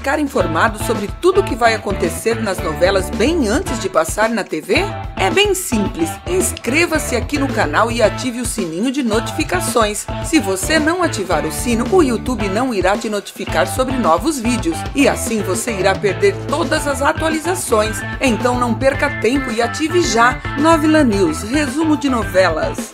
ficar informado sobre tudo o que vai acontecer nas novelas bem antes de passar na TV? É bem simples, inscreva-se aqui no canal e ative o sininho de notificações. Se você não ativar o sino, o YouTube não irá te notificar sobre novos vídeos e assim você irá perder todas as atualizações. Então não perca tempo e ative já. Novela News, resumo de novelas.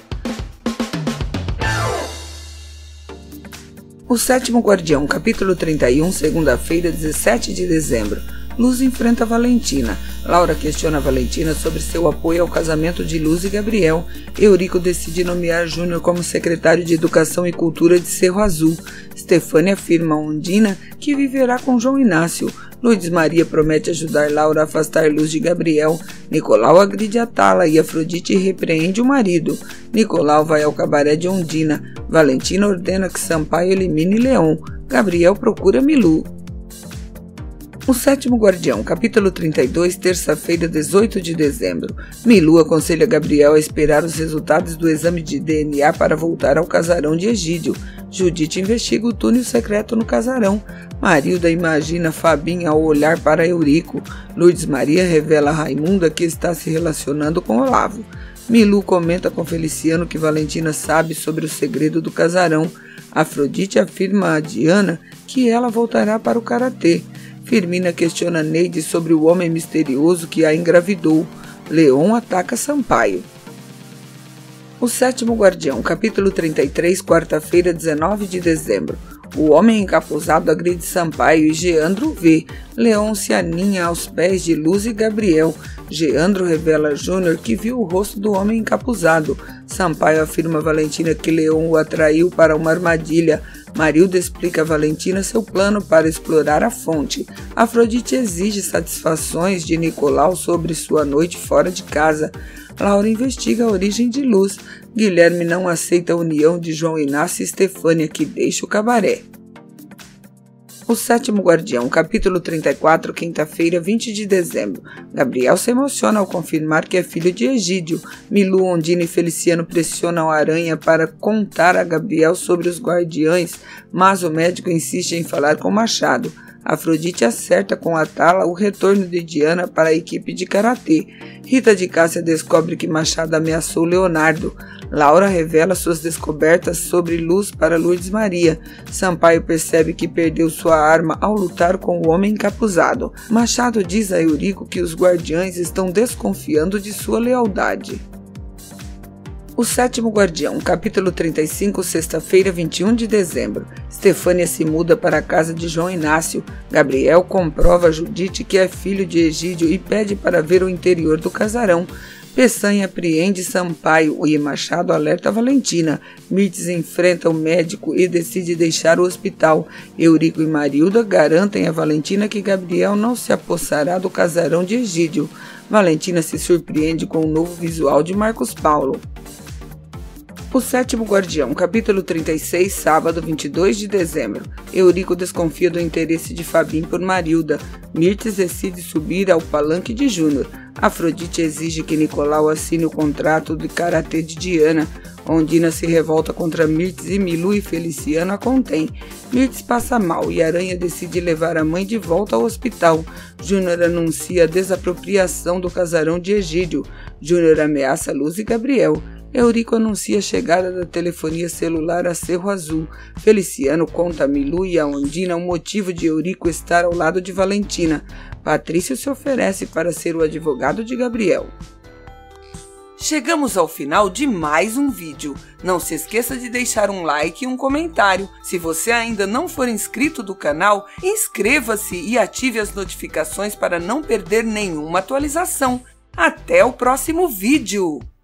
O Sétimo Guardião, capítulo 31, segunda-feira, 17 de dezembro. Luz enfrenta Valentina. Laura questiona Valentina sobre seu apoio ao casamento de Luz e Gabriel. Eurico decide nomear Júnior como secretário de Educação e Cultura de Cerro Azul. Stefânia afirma a Ondina que viverá com João Inácio. Lourdes Maria promete ajudar Laura a afastar Luz de Gabriel. Nicolau agride Atala e Afrodite repreende o marido. Nicolau vai ao cabaré de Ondina. Valentina ordena que Sampaio elimine Leon. Gabriel procura Milu. O Sétimo Guardião, capítulo 32, terça-feira, 18 de dezembro. Milu aconselha Gabriel a esperar os resultados do exame de DNA para voltar ao casarão de Egídio. Judite investiga o túnel secreto no casarão. Marilda imagina Fabinha ao olhar para Eurico. Lourdes Maria revela a Raimunda que está se relacionando com Olavo. Milu comenta com Feliciano que Valentina sabe sobre o segredo do casarão. Afrodite afirma a Diana que ela voltará para o karatê. Firmina questiona Neide sobre o homem misterioso que a engravidou. Leon ataca Sampaio. O Sétimo Guardião, capítulo 33, quarta-feira, 19 de dezembro. O homem encapuzado agride Sampaio e Geandro vê. Leon se aninha aos pés de Luz e Gabriel. Geandro revela a Júnior que viu o rosto do homem encapuzado. Sampaio afirma a Valentina que Leon o atraiu para uma armadilha. Marilda explica a Valentina seu plano para explorar a fonte. Afrodite exige satisfações de Nicolau sobre sua noite fora de casa. Laura investiga a origem de Luz. Guilherme não aceita a união de João Inácio e Stefânia, que deixa o cabaré. O Sétimo Guardião, capítulo 34, quinta-feira, 20 de dezembro. Gabriel se emociona ao confirmar que é filho de Egídio. Milu, Ondina e Feliciano pressionam a Aranha para contar a Gabriel sobre os guardiães, mas o médico insiste em falar com Machado. Afrodite acerta com Atala o retorno de Diana para a equipe de karatê. Rita de Cássia descobre que Machado ameaçou Leonardo. Laura revela suas descobertas sobre Luz para Lourdes Maria. Sampaio percebe que perdeu sua arma ao lutar com o homem encapuzado. Machado diz a Eurico que os guardiães estão desconfiando de sua lealdade. O Sétimo Guardião, capítulo 35, sexta-feira, 21 de dezembro. Stefânia se muda para a casa de João Inácio. Gabriel comprova a Judite que é filho de Egídio e pede para ver o interior do casarão. Peçanha apreende Sampaio e Machado alerta Valentina. Mirtes enfrenta o médico e decide deixar o hospital. Eurico e Marilda garantem a Valentina que Gabriel não se apossará do casarão de Egídio. Valentina se surpreende com o novo visual de Marcos Paulo. O Sétimo Guardião, capítulo 36, sábado, 22 de dezembro. Eurico desconfia do interesse de Fabim por Marilda. Mirtes decide subir ao palanque de Júnior. Afrodite exige que Nicolau assine o contrato de karatê de Diana. Ondina se revolta contra Mirtes e Milu e Feliciano a contém. Mirtes passa mal e Aranha decide levar a mãe de volta ao hospital. Júnior anuncia a desapropriação do casarão de Egídio. Júnior ameaça Luz e Gabriel. Eurico anuncia a chegada da telefonia celular a Cerro Azul. Feliciano conta a Milu e a Ondina o motivo de Eurico estar ao lado de Valentina. Patrício se oferece para ser o advogado de Gabriel. Chegamos ao final de mais um vídeo. Não se esqueça de deixar um like e um comentário. Se você ainda não for inscrito do canal, inscreva-se e ative as notificações para não perder nenhuma atualização. Até o próximo vídeo!